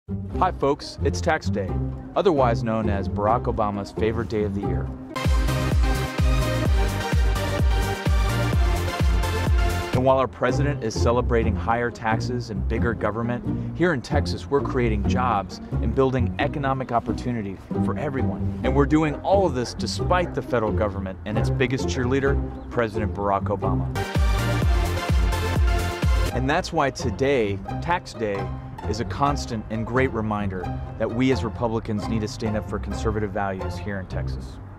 Hi folks, it's Tax Day, otherwise known as Barack Obama's favorite day of the year. And while our president is celebrating higher taxes and bigger government, here in Texas we're creating jobs and building economic opportunity for everyone. And we're doing all of this despite the federal government and its biggest cheerleader, President Barack Obama. And that's why today, Tax Day, is a constant and great reminder that we as Republicans need to stand up for conservative values here in Texas.